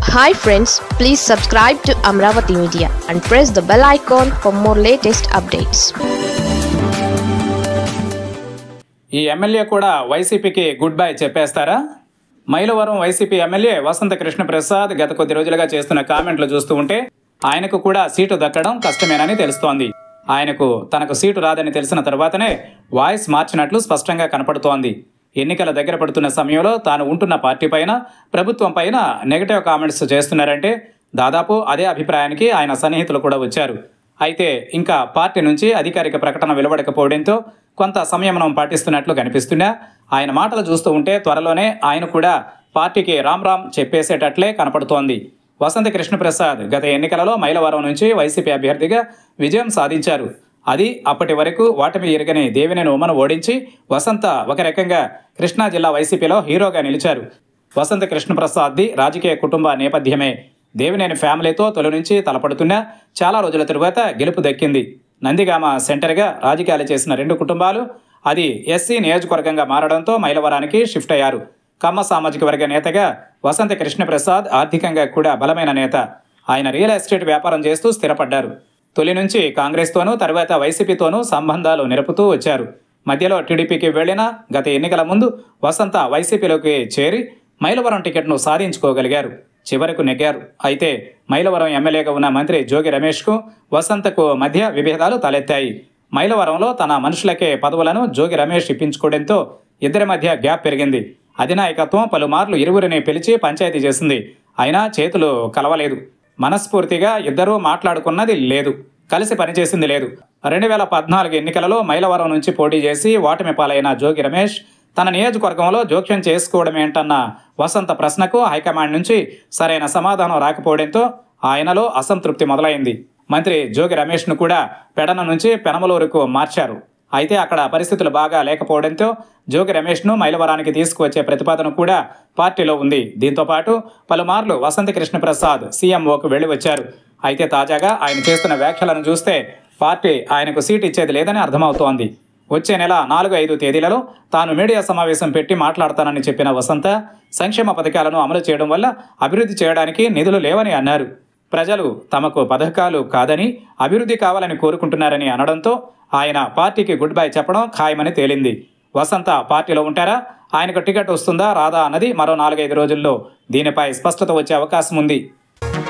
Hi friends, please subscribe to Amravati Media and press the bell icon for more latest updates. ఈ MLA కూడా వైసీపీకి good bye చెప్పేస్తారా? Mylavaram YCP MLA Vasantha Krishna Prasad గత కొద్ది రోజులుగా చేస్తున్న కామెంట్లు చూస్తూ ఉంటే ఆయనకు కూడా సీటు దక్కడం కష్టమేనని తెలుస్తోంది. తనకు సీటు రాదని తెలిసిన తర్వాతనే వాయిస్ మార్చినట్లు స్పష్టంగా కనపడుతోంది. ఎన్నికల దగ్గర పడుతున్న సమయంలో తాను ఉంటున్న పార్టీ పైన, ప్రభుత్వం పైన నెగటివ్ కామెంట్స్ చేస్తున్నారంటే దాదాపు అదే అభిప్రాయానికి ఆయన సన్నిహితులు కూడా వచ్చారు. అయితే ఇంకా పార్టీ నుంచి అధికారిక ప్రకటన వెలువడకపోవడంతో కొంత సంయమనం పాటిస్తున్నట్లు కనిపిస్తున్నా ఆయన మాటలు చూస్తూ ఉంటే త్వరలోనే ఆయన కూడా పార్టీకి రామ్ రామ్ చెప్పేసేటట్లే కనపడుతోంది. వసంత కృష్ణప్రసాద్ గత ఎన్నికలలో మైలవరం నుంచి వైసీపీ అభ్యర్థిగా విజయం సాధించారు. అది అప్పటి వరకు ఓటమి ఎరగని దేవినేని ఉమను ఓడించి వసంత ఒక రకంగా కృష్ణా జిల్లా వైసీపీలో హీరోగా నిలిచారు. వసంత కృష్ణప్రసాద్ది రాజకీయ కుటుంబ నేపథ్యమే. దేవినేని ఫ్యామిలీతో తొలి నుంచి తలపడుతున్నా చాలా రోజుల తరువాత గెలుపు దక్కింది. నందిగామ సెంటర్గా రాజకీయాలు చేసిన రెండు కుటుంబాలు అది ఎస్సీ నియోజకవర్గంగా మారడంతో మైలవరానికి షిఫ్ట్ అయ్యారు. కమ్మ సామాజిక వర్గ నేతగా వసంత కృష్ణప్రసాద్ ఆర్థికంగా కూడా బలమైన నేత. ఆయన రియల్ ఎస్టేట్ వ్యాపారం చేస్తూ స్థిరపడ్డారు. తొలి నుంచి కాంగ్రెస్తోనూ తర్వాత వైసీపీతోనూ సంబంధాలు నిలుపుతూ వచ్చారు. మధ్యలో టీడీపీకి వెళ్లిన గత ఎన్నికల ముందు వసంత వైసీపీలోకి చేరి మైలవరం టికెట్ను సాధించుకోగలిగారు. చివరకు నెగ్గారు. అయితే మైలవరం ఎమ్మెల్యేగా ఉన్న మంత్రి జోగి రమేష్కు వసంతకు మధ్య విభేదాలు తలెత్తాయి. మైలవరంలో తన మనుషులకే పదవులను జోగి రమేష్ ఇప్పించుకోవడంతో ఇద్దరి మధ్య గ్యాప్ పెరిగింది. అధినాయకత్వం పలుమార్లు ఇరువురిని పిలిచి పంచాయతీ చేసింది. అయినా చేతులు కలవలేదు. మనస్ఫూర్తిగా ఇద్దరూ మాట్లాడుకున్నది లేదు. కలిసి పనిచేసింది లేదు. 2014 ఎన్నికలలో మైలవరం నుంచి పోటీ చేసి ఓటమి పాలైన జోగి రమేష్ తన నియోజకవర్గంలో జోక్యం చేసుకోవడమేంటన్న వసంత ప్రశ్నకు హైకమాండ్ నుంచి సరైన సమాధానం రాకపోవడంతో ఆయనలో అసంతృప్తి మొదలైంది. మంత్రి జోగి రమేష్ను కూడా పెడన నుంచి పెనమలూరుకు మార్చారు. అయితే అక్కడ పరిస్థితులు బాగా లేకపోవడంతో జోగి రమేష్ను మైలవరానికి తీసుకువచ్చే ప్రతిపాదన కూడా పార్టీలో ఉంది. దీంతోపాటు పలుమార్లు వసంత కృష్ణప్రసాద్ సీఎంఓకు వెళ్లి వచ్చారు. అయితే తాజాగా ఆయన చేస్తున్న వ్యాఖ్యలను చూస్తే పార్టీ ఆయనకు సీటు ఇచ్చేది లేదని అర్థమవుతోంది. వచ్చే నెల 4-5 తేదీలలో తాను మీడియా సమావేశం పెట్టి మాట్లాడతానని చెప్పిన వసంత సంక్షేమ పథకాలను అమలు చేయడం వల్ల అభివృద్ధి చేయడానికి నిధులు లేవని అన్నారు. ప్రజలు తమకు పథకాలు కాదని అభివృద్ధి కావాలని కోరుకుంటున్నారని అనడంతో ఆయన పార్టీకి గుడ్ బై చెప్పడం ఖాయమని తేలింది. వసంత పార్టీలో ఉంటారా, ఆయనకు టికెట్ వస్తుందా రాదా అన్నది మరో 4-5 రోజుల్లో దీనిపై స్పష్టత వచ్చే అవకాశం ఉంది.